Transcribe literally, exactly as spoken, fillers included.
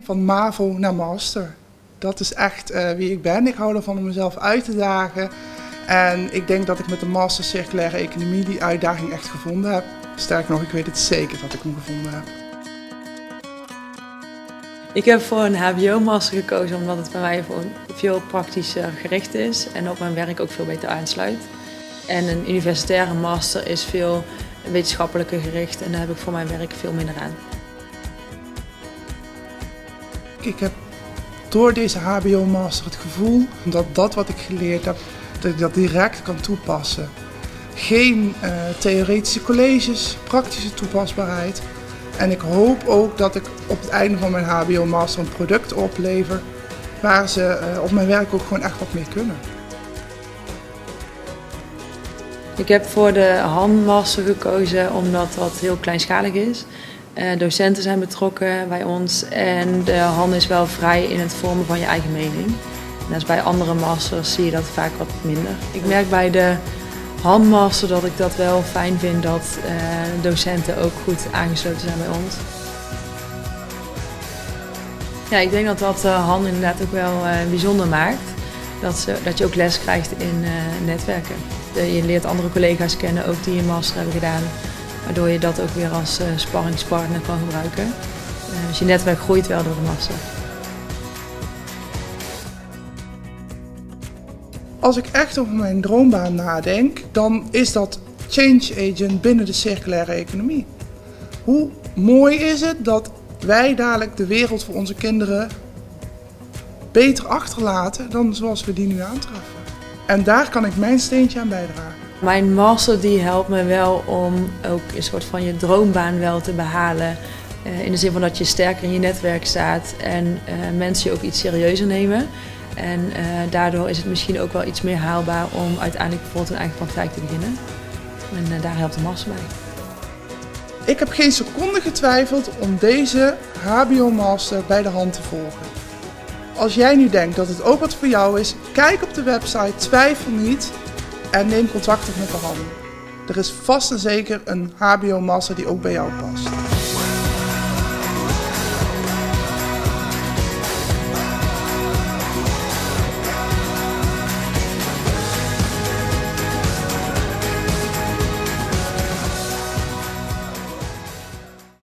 Van MAVO naar master. Dat is echt uh, wie ik ben. Ik hou ervan om mezelf uit te dagen. En ik denk dat ik met de master circulaire economie die uitdaging echt gevonden heb. Sterker nog, ik weet het zeker dat ik hem gevonden heb. Ik heb voor een H B O-master gekozen omdat het bij mij veel praktischer gericht is en op mijn werk ook veel beter aansluit. En een universitaire master is veel wetenschappelijker gericht en daar heb ik voor mijn werk veel minder aan. Ik heb door deze H B O-master het gevoel dat dat wat ik geleerd heb, dat ik dat direct kan toepassen. Geen uh, theoretische colleges, praktische toepasbaarheid. En ik hoop ook dat ik op het einde van mijn H B O-master een product oplever waar ze uh, op mijn werk ook gewoon echt wat mee kunnen. Ik heb voor de H A N-master gekozen omdat dat heel kleinschalig is. Uh, docenten zijn betrokken bij ons en de H A N is wel vrij in het vormen van je eigen mening. En dat is bij andere masters zie je dat vaak wat minder. Ik merk bij de H A N-master dat ik dat wel fijn vind dat uh, docenten ook goed aangesloten zijn bij ons. Ja, ik denk dat dat de H A N inderdaad ook wel uh, bijzonder maakt. Dat, ze, dat je ook les krijgt in uh, netwerken. Je leert andere collega's kennen, ook die een master hebben gedaan. Waardoor je dat ook weer als uh, sparringspartner kan gebruiken. Uh, dus je netwerk groeit wel door de master. Als ik echt over mijn droombaan nadenk, dan is dat change agent binnen de circulaire economie. Hoe mooi is het dat wij dadelijk de wereld voor onze kinderen beter achterlaten dan zoals we die nu aantreffen. En daar kan ik mijn steentje aan bijdragen. Mijn master die helpt me wel om ook een soort van je droombaan wel te behalen. Uh, in de zin van dat je sterker in je netwerk staat en uh, mensen je ook iets serieuzer nemen. En uh, daardoor is het misschien ook wel iets meer haalbaar om uiteindelijk bijvoorbeeld een eigen praktijk te beginnen. En uh, daar helpt de master bij. Ik heb geen seconde getwijfeld om deze H B O-master bij de hand te volgen. Als jij nu denkt dat het ook wat voor jou is, kijk op de website, twijfel niet en neem contact op met de H A N. Er is vast en zeker een H B O-master die ook bij jou past.